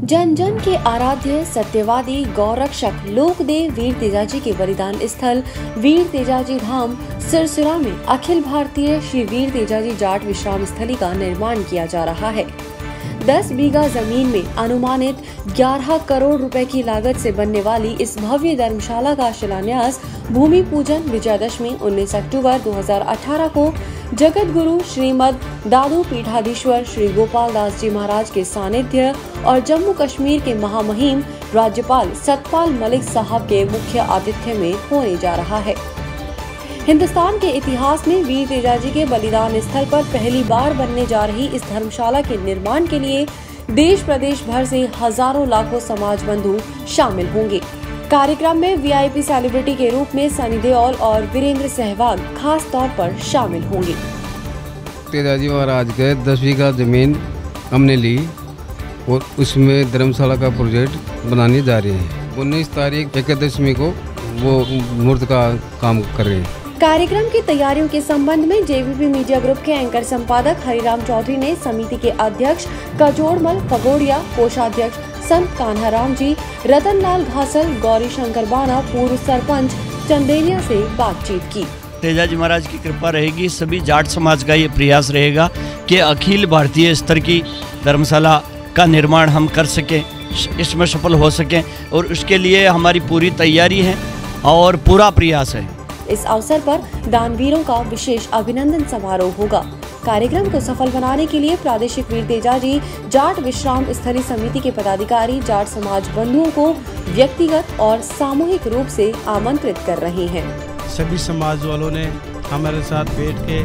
जन जन के आराध्य सत्यवादी गौरक्षक लोकदेव वीर तेजाजी के बलिदान स्थल वीर तेजाजी धाम सिरसिरा में अखिल भारतीय श्री वीर तेजाजी जाट विश्राम स्थली का निर्माण किया जा रहा है। 10 बीघा जमीन में अनुमानित 11 करोड़ रुपए की लागत से बनने वाली इस भव्य धर्मशाला का शिलान्यास भूमि पूजन विजयादशमी 19 अक्टूबर 2018 को जगत गुरु श्रीमद दादू पीठाधीश्वर श्री गोपाल दास जी महाराज के सानिध्य और जम्मू कश्मीर के महामहिम राज्यपाल सतपाल मलिक साहब के मुख्य आतिथ्य में होने जा रहा है। हिंदुस्तान के इतिहास में वीर तेजाजी के बलिदान स्थल पर पहली बार बनने जा रही इस धर्मशाला के निर्माण के लिए देश प्रदेश भर से हजारों लाखों समाज बंधु शामिल होंगे। कार्यक्रम में वीआईपी सेलिब्रिटी के रूप में सनी देओल और वीरेंद्र सहवाग खास तौर पर शामिल होंगे। तेजाजी महाराज के 10 बीघा जमीन हमने ली और उसमें धर्मशाला का प्रोजेक्ट बनाने जा रहे हैं। 19 तारीख एकादशमी को वो मूर्त का काम कर रहे हैं। कार्यक्रम की तैयारियों के संबंध में जेवीपी मीडिया ग्रुप के एंकर संपादक हरिराम चौधरी ने समिति के अध्यक्ष कजोड़मल फगोड़िया, कोषाध्यक्ष संत कान्हाराम जी, रतनलाल घासल, गौरी शंकर बाना, पूर्व सरपंच चंदेलिया से बातचीत की। तेजाजी महाराज की कृपा रहेगी, सभी जाट समाज का ये प्रयास रहेगा कि अखिल भारतीय स्तर की धर्मशाला का निर्माण हम कर सकें, इसमें सफल हो सकें और उसके लिए हमारी पूरी तैयारी है और पूरा प्रयास है। इस अवसर पर दानवीरों का विशेष अभिनंदन समारोह होगा। कार्यक्रम को सफल बनाने के लिए प्रादेशिक वीर तेजाजी जाट विश्राम स्थली समिति के पदाधिकारी जाट समाज बंधुओं को व्यक्तिगत और सामूहिक रूप से आमंत्रित कर रहे हैं। सभी समाज वालों ने हमारे साथ बैठ के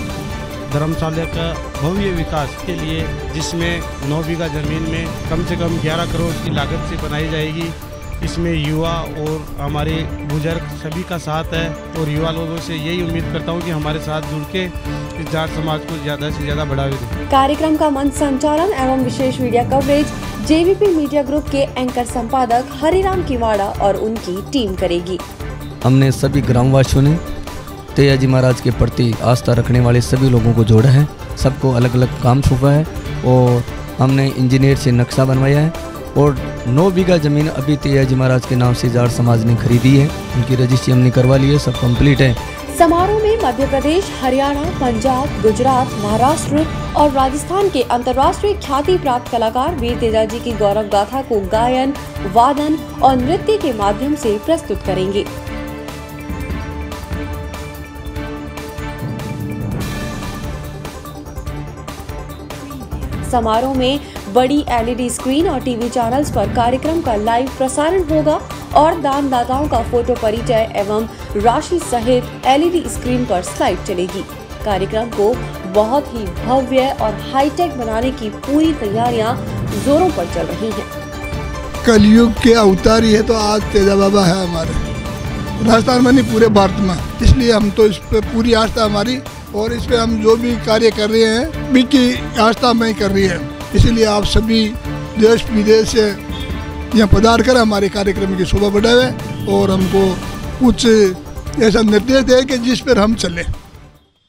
धर्मशाला का भव्य विकास के लिए, जिसमें 9 बीघा जमीन में कम से कम 11 करोड़ की लागत से बनाई जाएगी, इसमें युवा और हमारे बुजुर्ग सभी का साथ है और युवा लोगों से यही उम्मीद करता हूं कि हमारे साथ जुड़ के इस जाट समाज को ज़्यादा से ज़्यादा बढ़ावा दें। कार्यक्रम का मंच संचालन एवं विशेष media coverage JVP media group के एंकर संपादक हरिराम किवाड़ा और उनकी टीम करेगी। हमने सभी ग्रामवासियों ने तेजाजी महाराज के प्रति आस्था रखने वाले सभी लोगों को जोड़ा है, सबको अलग अलग काम सौंपा है और हमने इंजीनियर से नक्शा बनवाया है और 9 बीघा जमीन अभी तेजाजी महाराज के नाम से जाट समाज ने खरीदी है, उनकी रजिस्ट्री हमने करवा ली है, सब कंप्लीट है। समारोह में मध्य प्रदेश, हरियाणा, पंजाब, गुजरात, महाराष्ट्र और राजस्थान के अंतर्राष्ट्रीय ख्याति प्राप्त कलाकार वीर तेजाजी की गौरव गाथा को गायन, वादन और नृत्य के माध्यम से प्रस्तुत करेंगे। समारोह में बड़ी एलईडी स्क्रीन और टीवी चैनल्स पर कार्यक्रम का लाइव प्रसारण होगा और दानदाताओं का फोटो परिचय एवं राशि सहित एलईडी स्क्रीन पर स्लाइड चलेगी। कार्यक्रम को बहुत ही भव्य और हाईटेक बनाने की पूरी तैयारियां जोरों पर चल रही हैं। कलयुग के अवतारी है तो आज तेजा बाबा है हमारे राजस्थान में नहीं पूरे भारत में, इसलिए हम तो इस पे पूरी आस्था हमारी और इस पे हम जो भी कार्य कर रहे हैं भी की आस्था में कर रही है। इसीलिए आप सभी देश विदेश से यहाँ पधार कर हमारे कार्यक्रम की शोभा बढ़ावे और हमको कुछ ऐसा निर्देश दे कि जिस पर हम चलें।